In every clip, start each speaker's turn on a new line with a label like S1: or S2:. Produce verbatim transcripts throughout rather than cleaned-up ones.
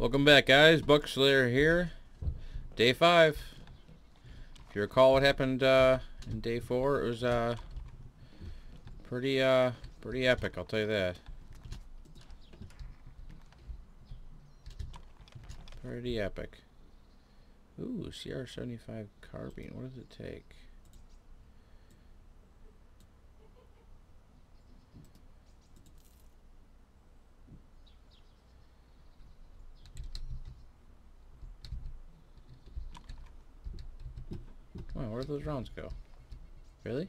S1: Welcome back, guys. Buckslayer here. Day five. If you recall what happened uh, in day four, it was uh, pretty uh, pretty epic, I'll tell you that. Pretty epic. Ooh, C R seventy-five carbine. What does it take? Wow, where did those rounds go? Really?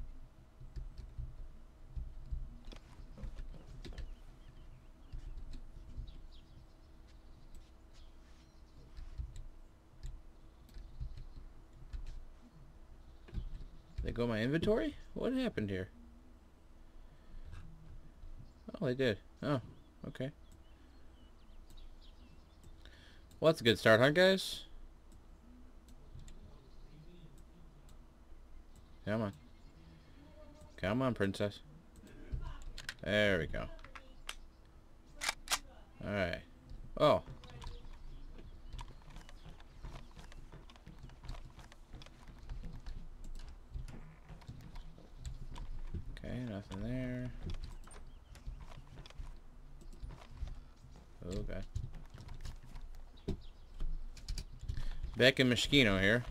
S1: They go in my inventory? What happened here? Oh, they did. Oh, okay. Well, that's a good start, huh, guys? Come on. Come on, princess. There we go. Alright. Oh. Okay, nothing there. Oh, God. Back in Moschino here.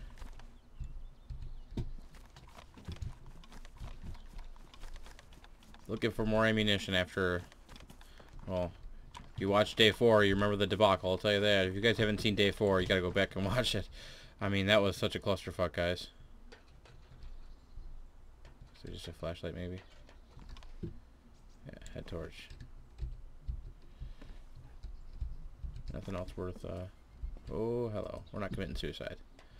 S1: Looking for more ammunition after, well, if you watch day four, you remember the debacle, I'll tell you that. If you guys haven't seen day four, you gotta go back and watch it. I mean, that was such a clusterfuck, guys. So just a flashlight, maybe? Yeah, head torch. Nothing else worth, uh... oh, hello. We're not committing suicide.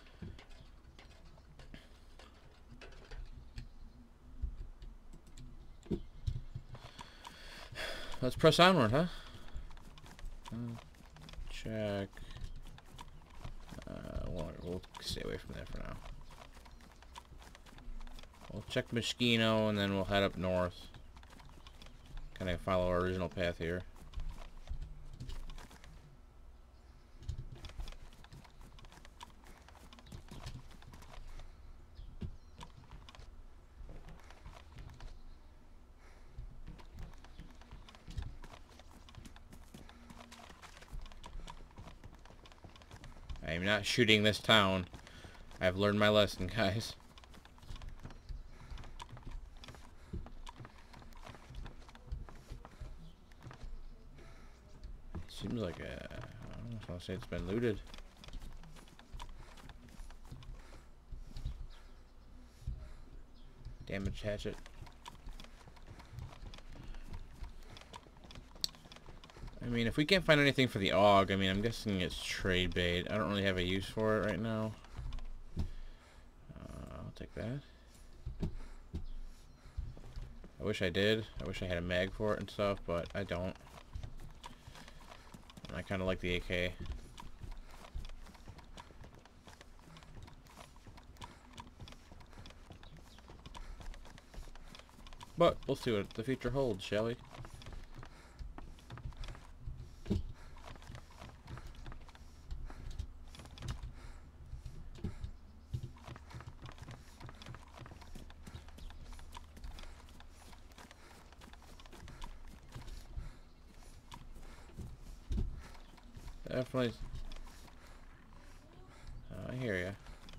S1: Let's press onward, huh? Uh, check. Uh, we'll, we'll stay away from that for now. We'll check Moschino, and then we'll head up north. Kind of follow our original path here. I am not shooting this town. I've learned my lesson, guys. Seems like a, I don't know if I'll say it's been looted. Damaged hatchet. I mean, if we can't find anything for the A U G, I mean, I'm guessing it's trade bait. I don't really have a use for it right now. Uh, I'll take that. I wish I did. I wish I had a mag for it and stuff, but I don't. And I kind of like the A K. But we'll see what the future holds, shall we? Definitely. Oh, I hear ya.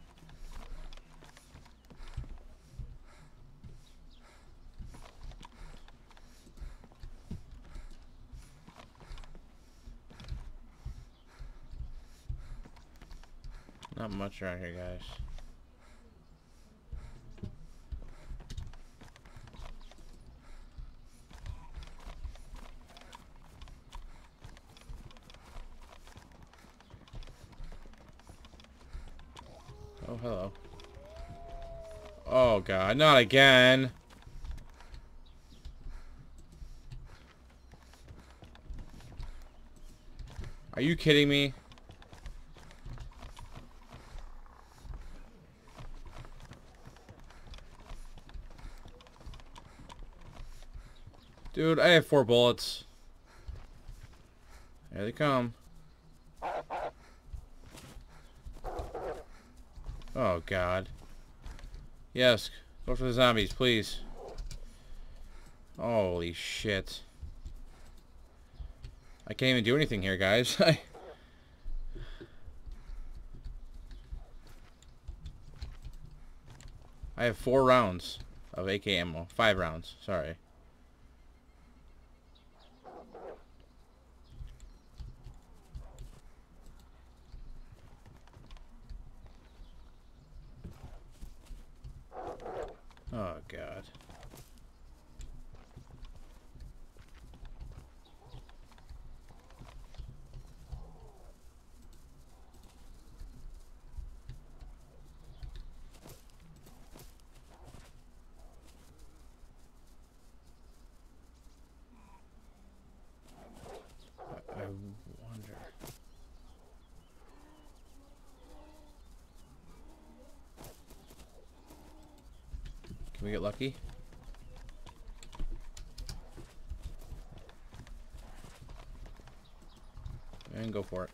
S1: Not much around here, guys. Oh, hello. Oh, God. Not again. Are you kidding me? Dude, I have four bullets. There they come. Oh, God. Yes. Go for the zombies, please. Holy shit. I can't even do anything here, guys. I I have four rounds of A K ammo. Five rounds. Sorry. Oh, God. I, I wonder. Can we get lucky? And go for it.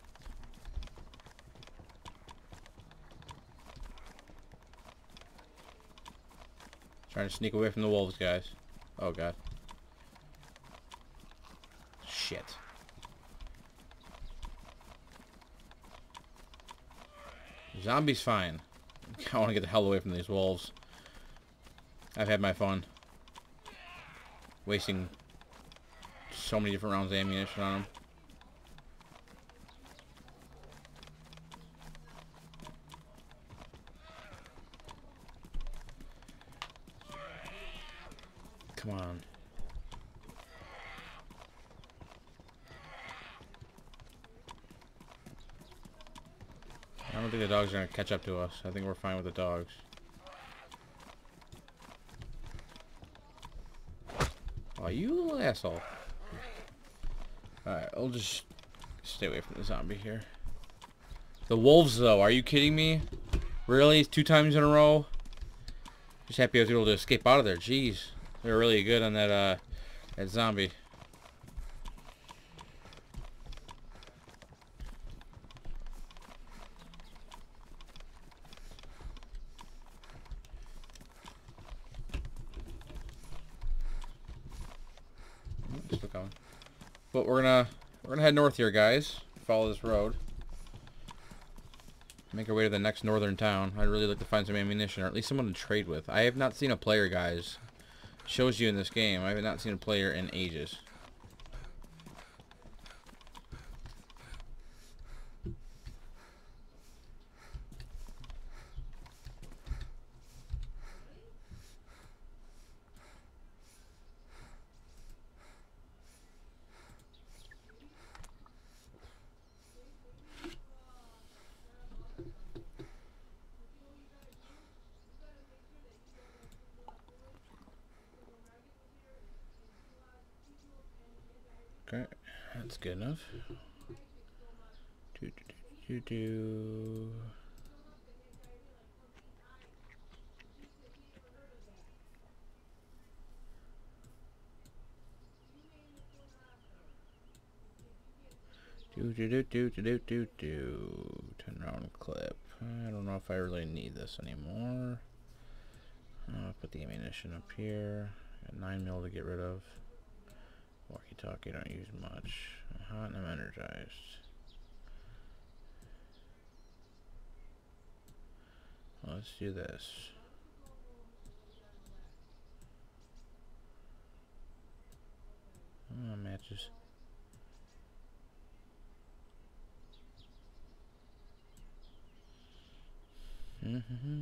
S1: Trying to sneak away from the wolves, guys. Oh, God. Shit. Zombies fine. I want to get the hell away from these wolves. I've had my fun. Wasting so many different rounds of ammunition on them. Come on. I don't think the dogs are going to catch up to us. I think we're fine with the dogs. Oh, you little asshole. Alright, I'll just stay away from the zombie here. The wolves, though. Are you kidding me? Really? Two times in a row? Just happy I was able to escape out of there. Jeez. They were really good on that, uh, that zombie. Still coming. But we're gonna we're gonna head north here, guys. Follow this road. Make our way to the next northern town. I'd really like to find some ammunition, or at least someone to trade with. I have not seen a player, guys. Shows you in this game. I have not seen a player in ages. Okay, that's good enough. Do, do, do, do, do. Do do do do do do do do. Ten round clip. I don't know if I really need this anymore. I'll put the ammunition up here. Got nine mil to get rid of. Walkie talkie don't use much. I'm hot and I'm energized. Well, let's do this. Oh, matches. Mm-hmm.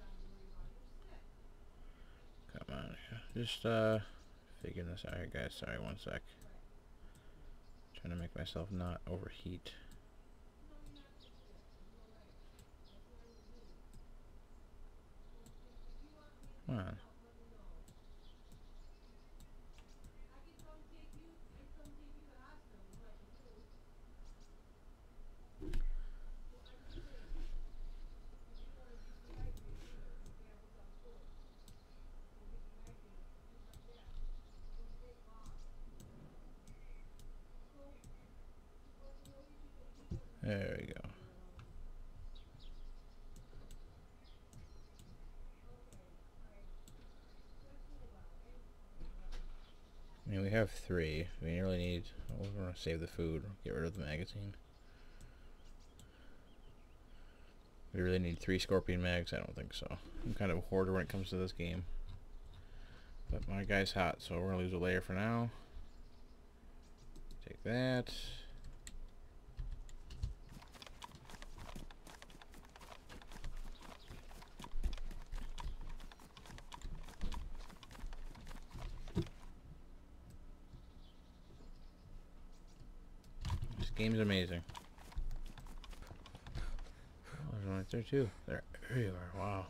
S1: Come on, just uh, figuring this out here, guys. Sorry, one sec. Trying to make myself not overheat. Come on. There we go. have three. We really need... Oh, we're going to save the food. Get rid of the magazine. We really need three Scorpion mags? I don't think so. I'm kind of a hoarder when it comes to this game. But my guy's hot, so we're going to lose a layer for now. Take that. This game's amazing. Oh, there's one right there too. There, there you are. Wow.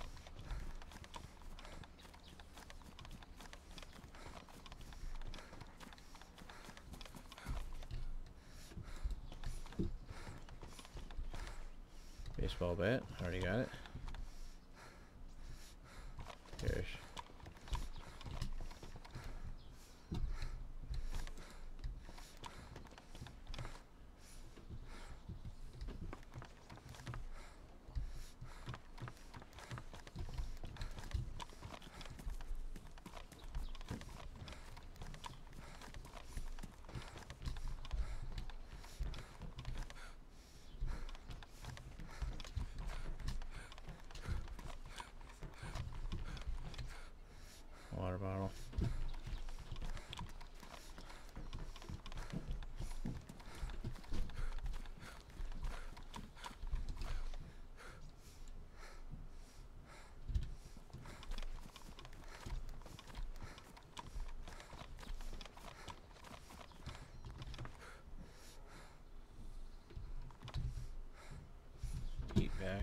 S1: Baseball bat. Already got it. There's. Water bottle. Heat back.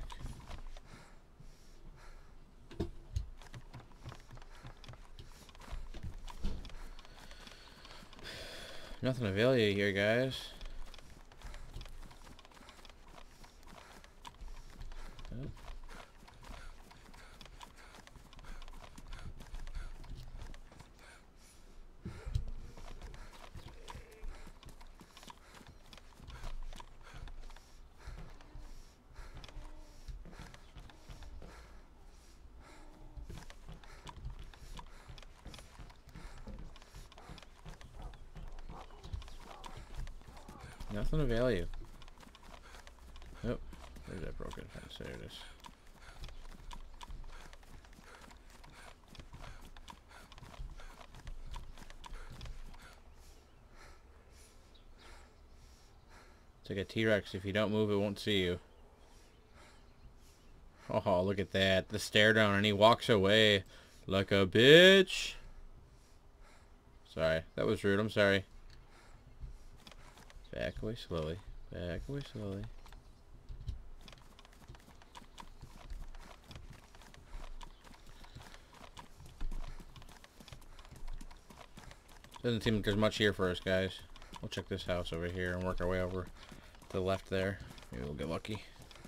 S1: Nothing of value here, guys. Oh. Nothing of value. Oh, there's that broken fence. There it is. It's like a T-Rex. If you don't move, it won't see you. Oh, look at that. The stare down, and he walks away like a bitch. Sorry. That was rude. I'm sorry. Back away slowly. Back away slowly. Doesn't seem like there's much here for us, guys. We'll check this house over here and work our way over to the left there. Maybe we'll get lucky.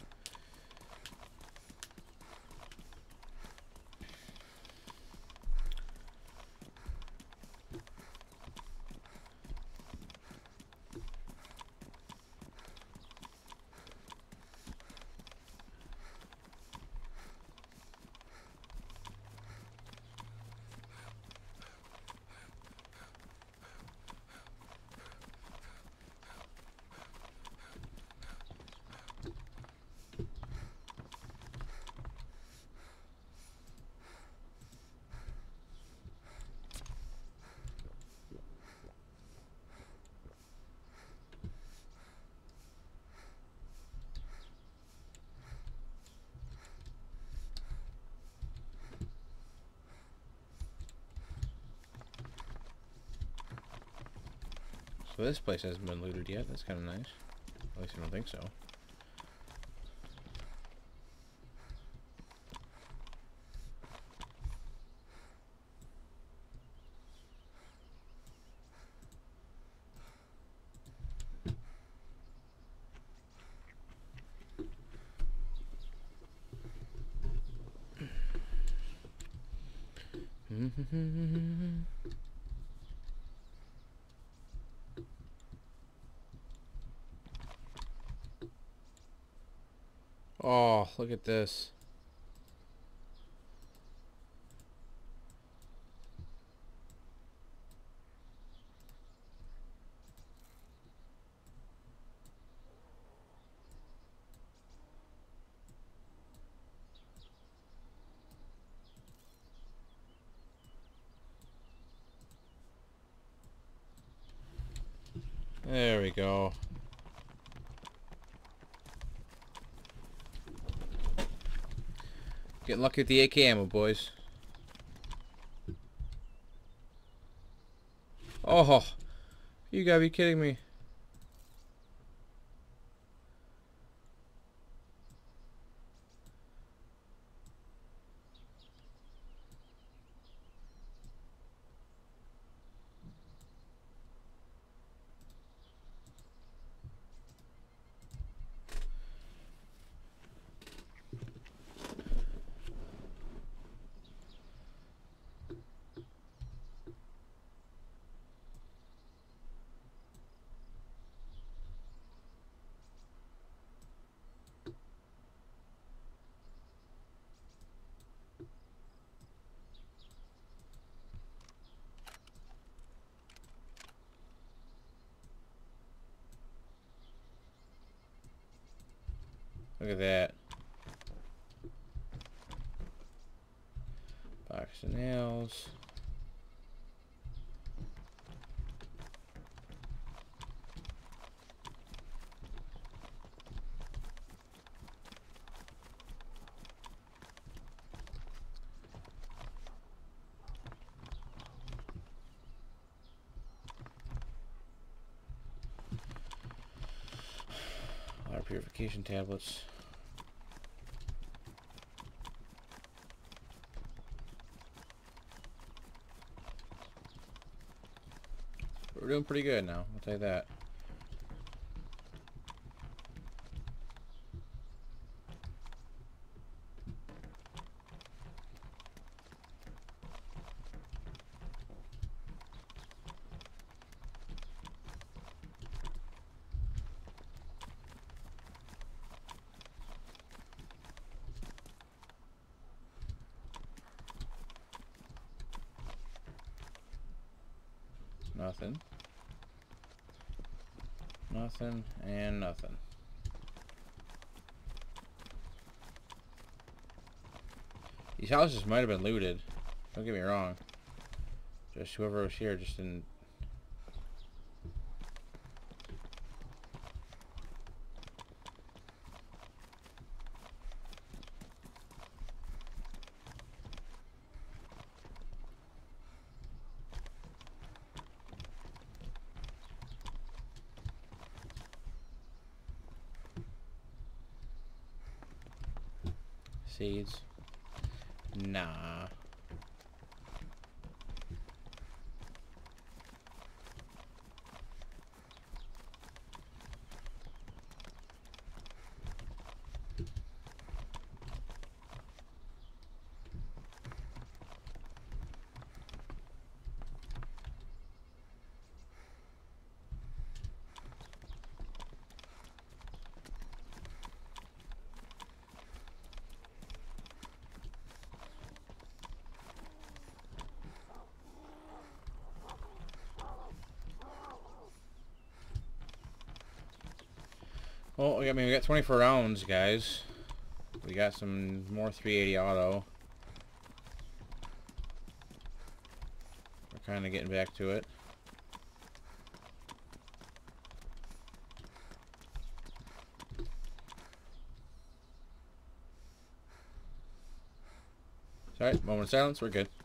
S1: So this place hasn't been looted yet. That's kind of nice. At least I don't think so. Oh, look at this. There we go. Getting lucky with the A K ammo, boys. Oh, you gotta be kidding me. Look at that. Box of nails. Water purification tablets. We're doing pretty good now, I'll tell you that. Nothing. Nothing and nothing. These houses might have been looted. Don't get me wrong. Just whoever was here just didn't. Seeds. Nah. Well, I mean, we got twenty-four rounds, guys. We got some more three eighty auto. We're kind of getting back to it. Sorry, moment of silence, we're good.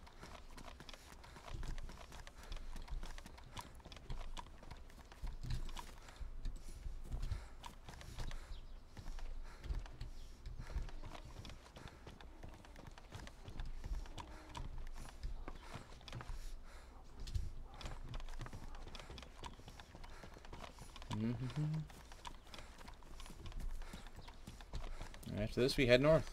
S1: Mm-hmm. After this, we head north.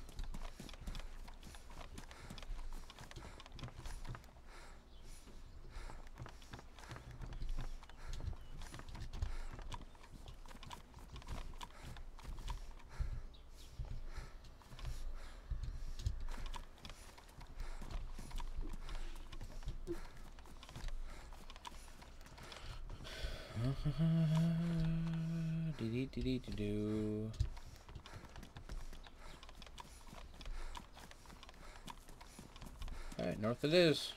S1: Dee dee dee dee doo. Alright, north it is.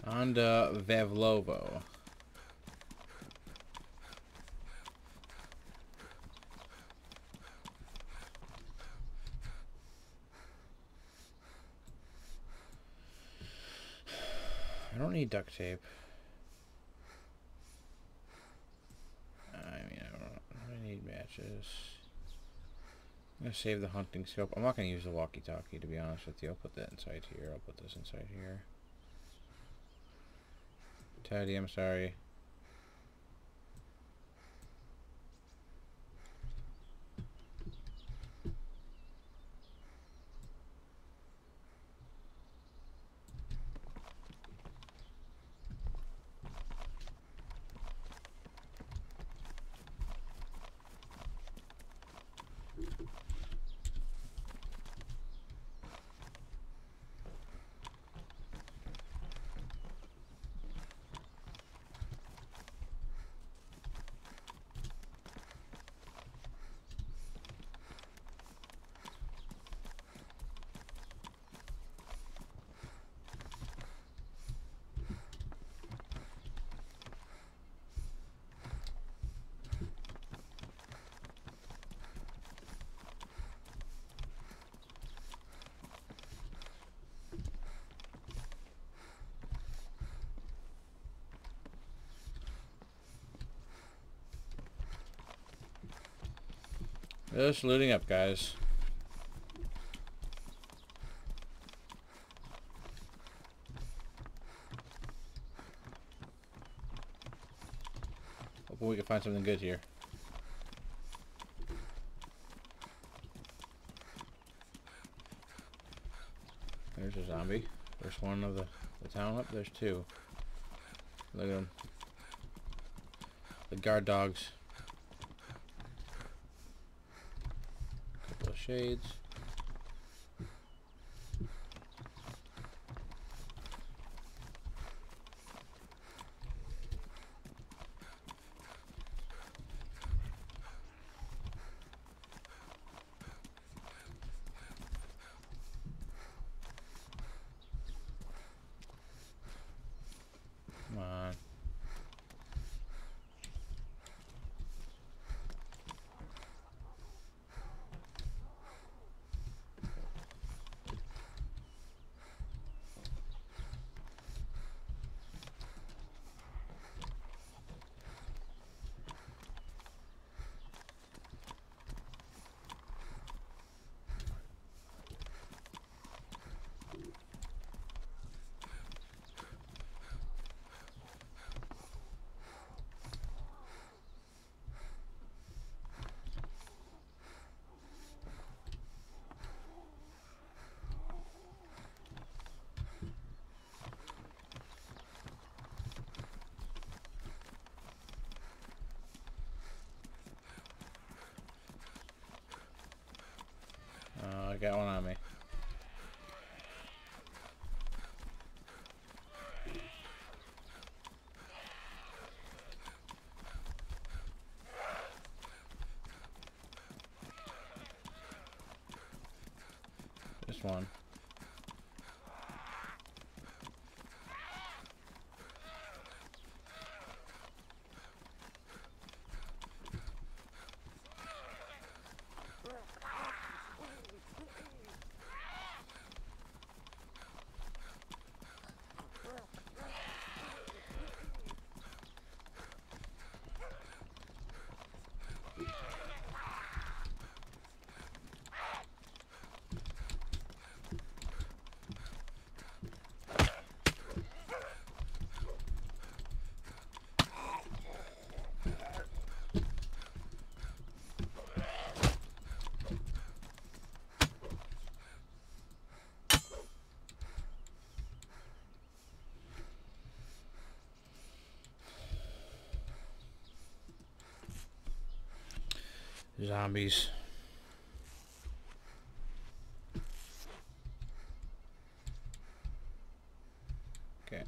S1: Honda Vavlovo. I don't need duct tape. I mean, I don't I need matches. I'm going to save the hunting scope. I'm not going to use the walkie-talkie, to be honest with you. I'll put that inside here. I'll put this inside here. Teddy, I'm sorry. Just looting up, guys. Hoping we can find something good here. There's a zombie. There's one of the, the town up. There's two. Look at them. The guard dogs. Couple of shades. Come on. Uh, I got one on me. Just one. Zombies. Okay.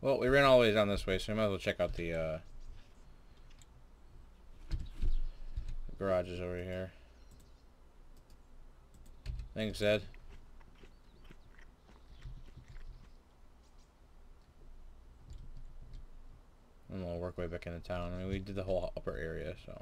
S1: Well, we ran all the way down this way, so we might as well check out the, uh, the garages over here. Thanks, Ed. And we'll work way back into town. I mean, we did the whole upper area, so.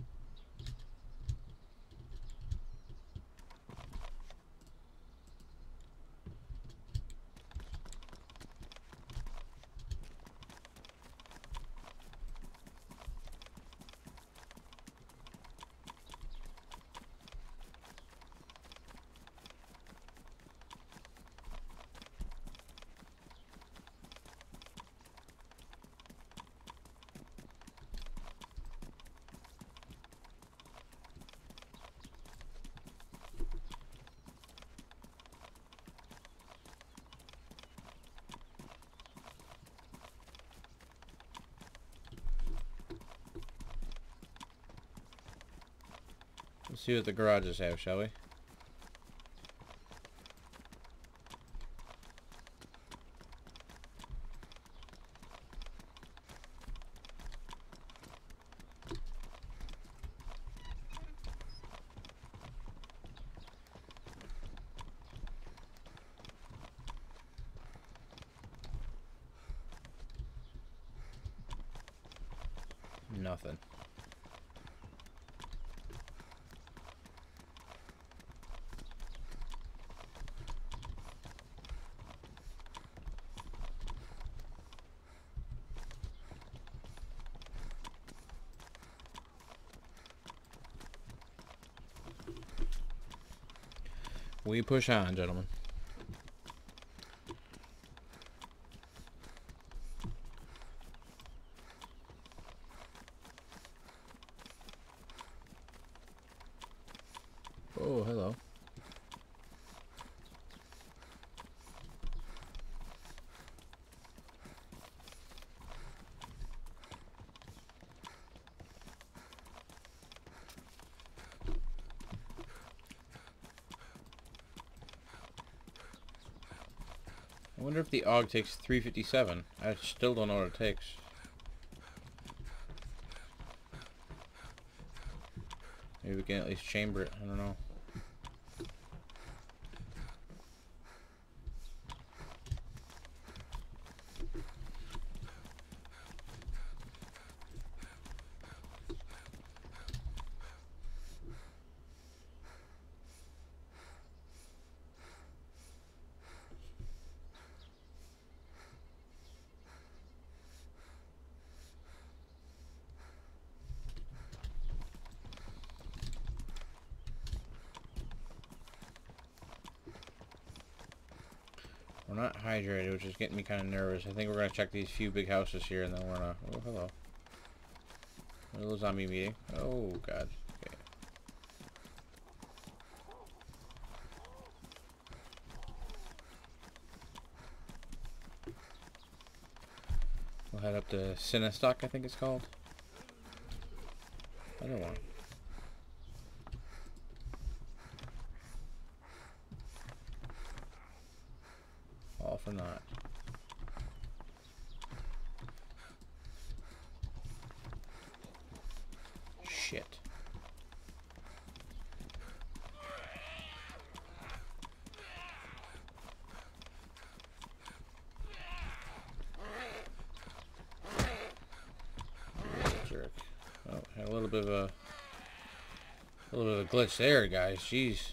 S1: Let's see what the garages have, shall we? Nothing. We push on, gentlemen. Oh, hello. I wonder if the A U G takes three fifty-seven. I still don't know what it takes. Maybe we can at least chamber it. I don't know. We're not hydrated, which is getting me kind of nervous. I think we're going to check these few big houses here, and then we're going to... Oh, hello. A little zombie meeting. Oh, God. Okay. We'll head up to Sinistock, I think it's called. I don't want... All for naught. Shit. Jerk. Oh, had a little bit of a, a little bit of a glitch there, guys. Jeez.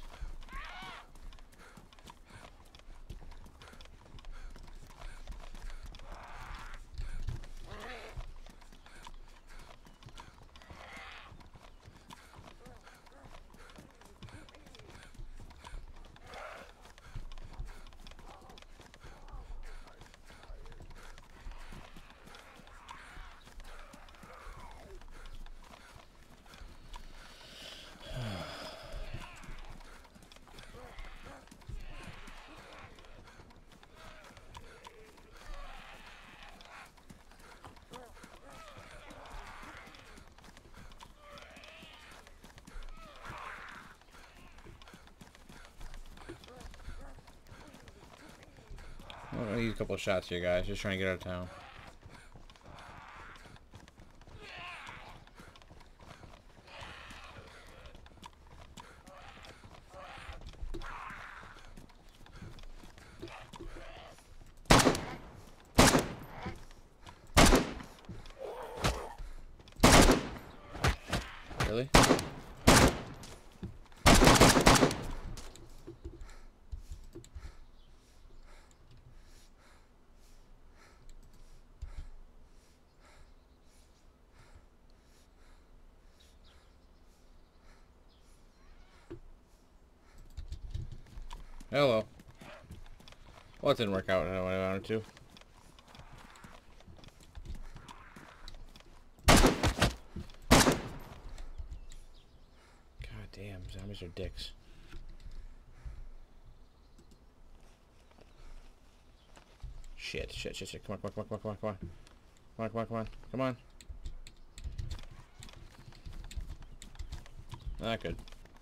S1: a couple of shots here, guys. Just trying to get out of town. Really? Hello. Well, it didn't work out how I wanted to. God damn, zombies are dicks. Shit, shit, shit, shit. Come on, come on, come on, come on, come on. Come on, come on, come on, come on. Not good.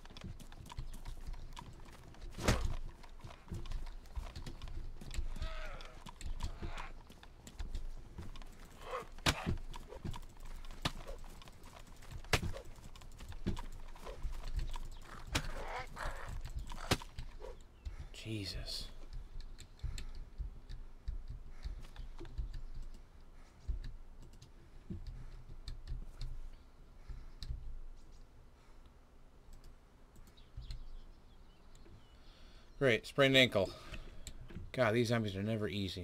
S1: Jesus. Great, sprained ankle. God, these zombies are never easy.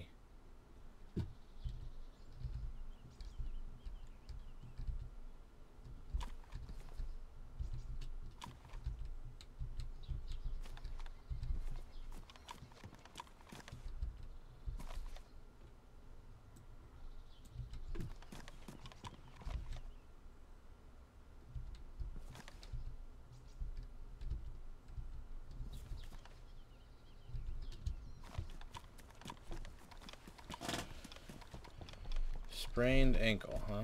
S1: Sprained ankle, huh?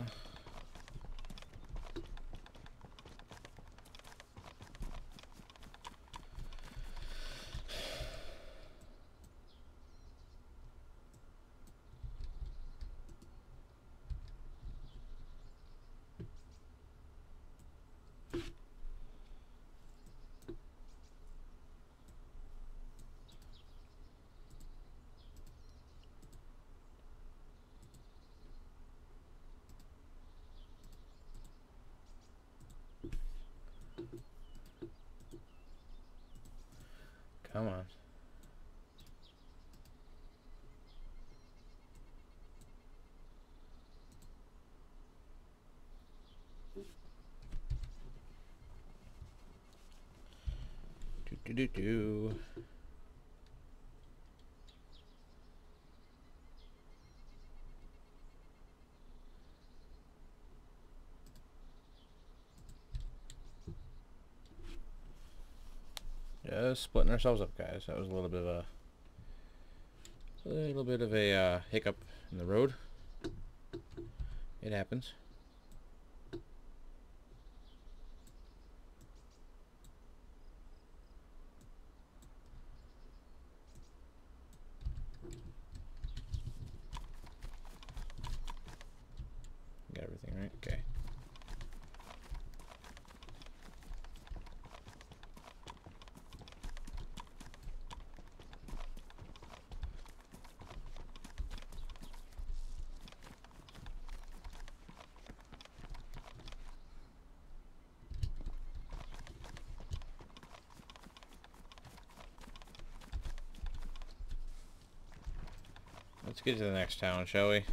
S1: Come on. Do do do do. Just splitting ourselves up, guys. That was a little bit of a, a little bit of a uh, hiccup in the road. It happens. Got everything right? Okay. Let's get to the next town, shall we?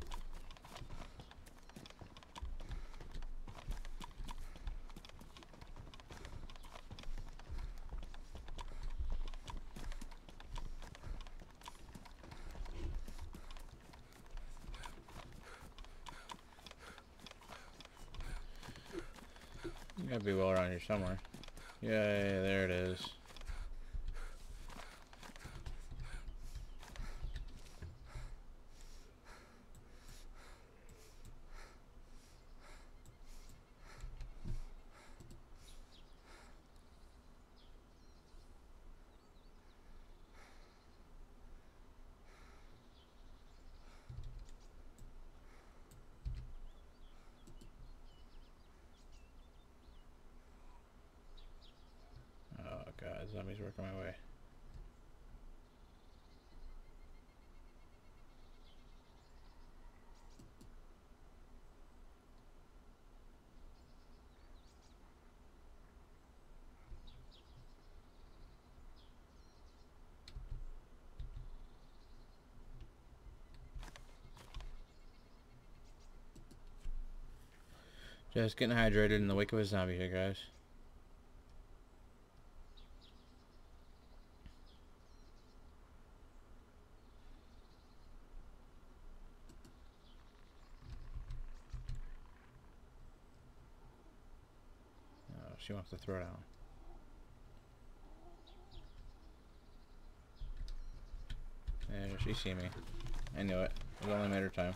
S1: You gotta be well around here somewhere. Yeah, yeah, there it is. working my way. Just getting hydrated in the wake of a zombie here, guys. Oh, she wants to throw down. Yeah, she see me. I knew it. It was only a matter of time.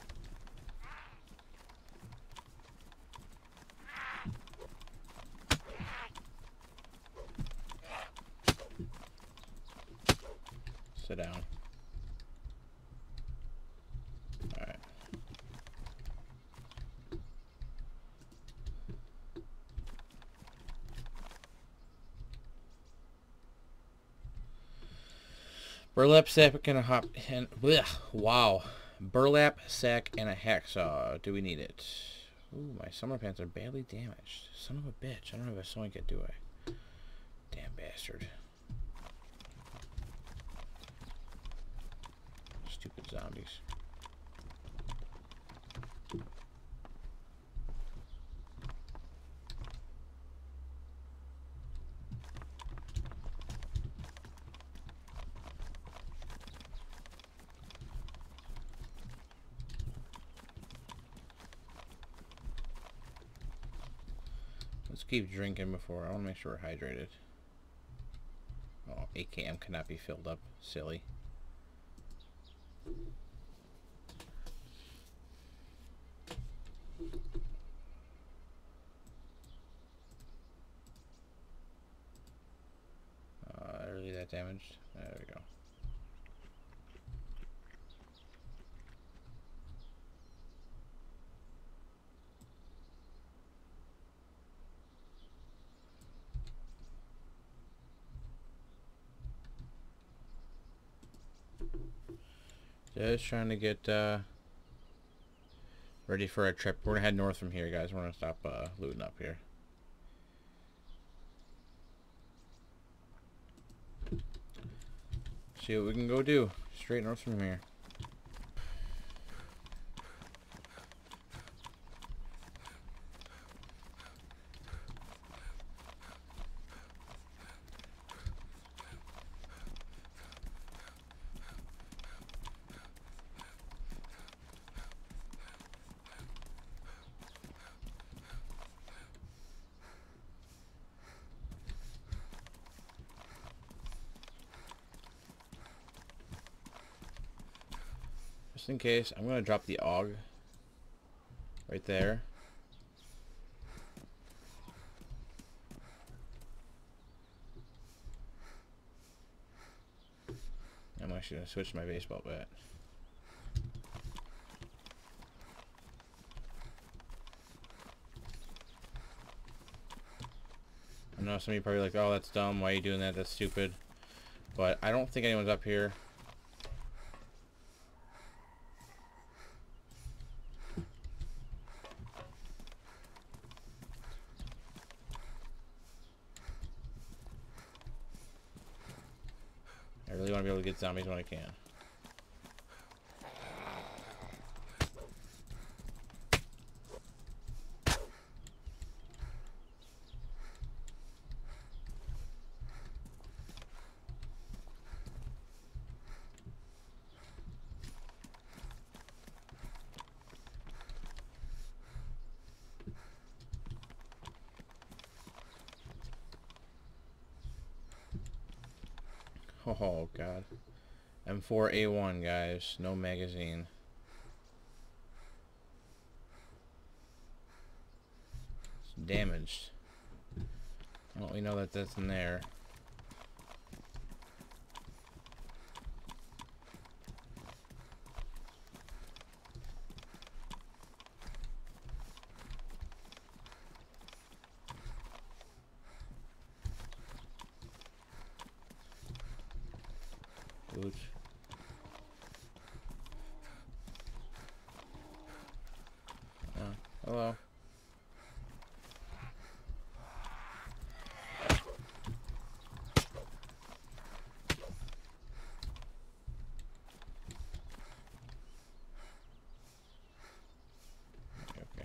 S1: Sit down. Alright. Burlap sack and a hop and blech, wow. Burlap sack and a hacksaw. Do we need it? Ooh, my summer pants are badly damaged. Son of a bitch. I don't have a sewing kit, do I? Damn bastard. Stupid zombies. Let's keep drinking before. I want to make sure we're hydrated. Oh, A K M cannot be filled up. Silly. Uh, really that damaged? There we go. Just trying to get uh, ready for a trip. We're gonna head north from here, guys. We're gonna stop uh, looting up here. See what we can go do. Straight north from here. Just in case, I'm gonna drop the A U G right there. I'm actually gonna switch to my baseball bat. I know some of you probably like, oh, that's dumb. Why are you doing that? That's stupid. But I don't think anyone's up here. I really want to be able to get zombies when I can. Oh god. M four A one, guys. No magazine. It's damaged. Well, we know that that's in there. boots. Oh, hello. Okay.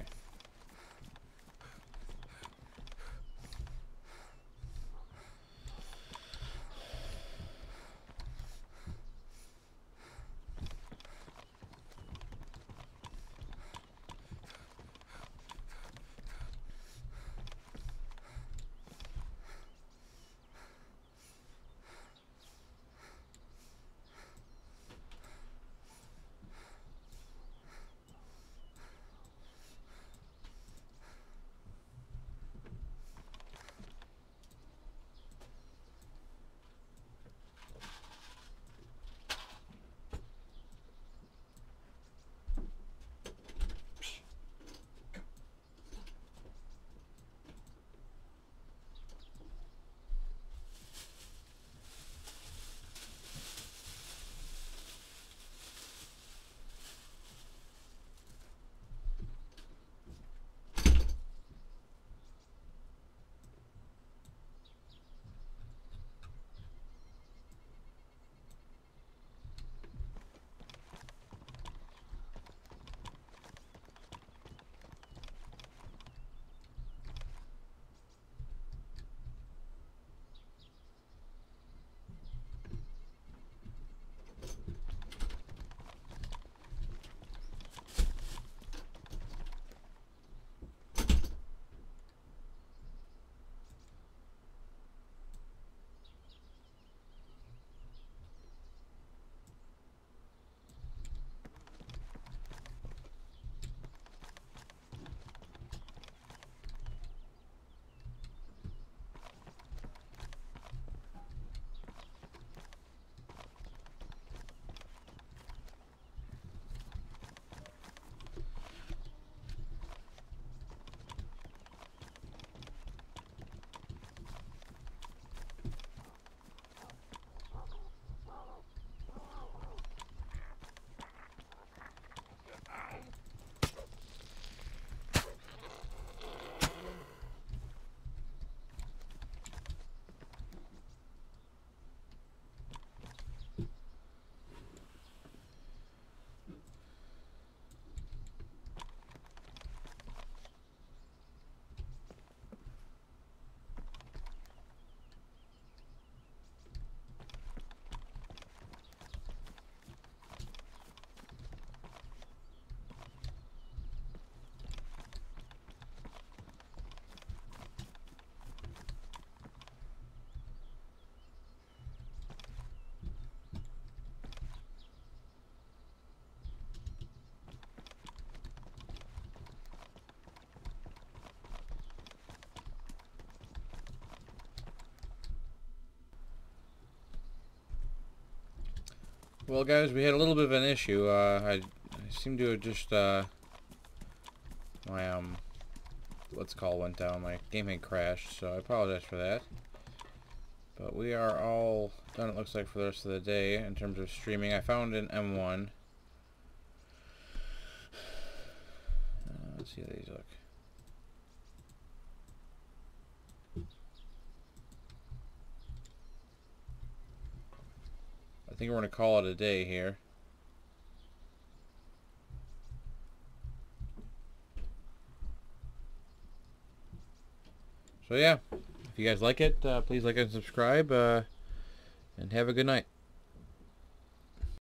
S1: Well, guys, we had a little bit of an issue. Uh, I, I seem to have just, uh, my, um, let's call went down. My game had crashed, so I apologize for that. But we are all done, it looks like, for the rest of the day in terms of streaming. I found an M one. Uh, let's see how these look. I think we're going to call it a day here. So yeah, if you guys like it, uh, please like and subscribe, uh, and have a good night.